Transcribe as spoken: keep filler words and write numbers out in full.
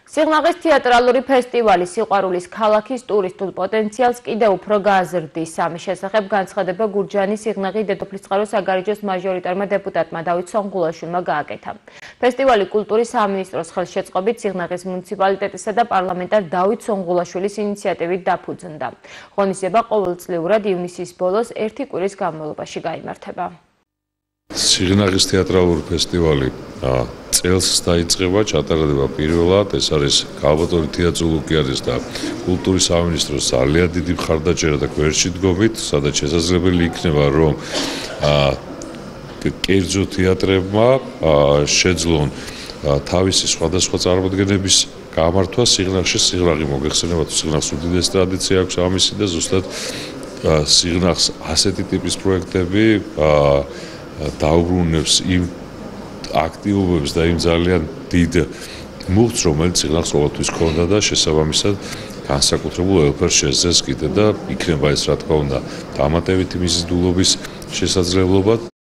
სიღნაღის თეატრალური ფესტივალი სიყვარულის ქალაქის ტურისტულ პოტენციალს კიდევ უფრო გააზრდის. ამის შესახებ განცხადება გურჯაანის სიღნაღი დედოფლის წყაროს საგარეჯოს მაჟორიტარმა დეპუტატმა დავით სონღულაშვილმა გააკეთა. ფესტივალი კულტურის სამინისტროს ხელშეწყობით სიღნაღის მუნიციპალიტეტისა და პარლამენტარ დავით სონღულაშვილის ინიციატივით დაფუძნდა. ღონისძიება ყოველწლიურად ივნისის ბოლოს ერთი კვირის განმავლობაში გაიმართება. სიღნაღის თეატრალური ფესტივალი წელს დაიწყება, ჩატარდება პირველად, ეს არის ქალბატონი თეატრ ლუკიანის და კულტურის სამინისტროს ძალიან დიდი მხარდაჭერა და გვერდში დგომით, სადაც შესაძლებელი იქნება, რომ კერძო თეატრებმა შეძლონ თავისი სხვადასხვა წარმოდგენების გამართვა სიღნაღში. სიღნაღი მოგეხსენება, თუ სიღნაღს უდიდესი ტრადიცია აქვს ამისი და ზუსტად სიღნაღს ასეთი ტიპის პროექტები დაუბრუნებს იმ აქტივობებს და იმ ძალიან დიდ მუხტს, რომელიც სიღნაღს ყოველთვის ჰქონდა და შესაბამისად განსაკუთრებულ ელფერს შეძლეს კიდე და იქნება ეს რა თქმა უნდა დამატებითი მიზიდულობის შესაძლებლობა.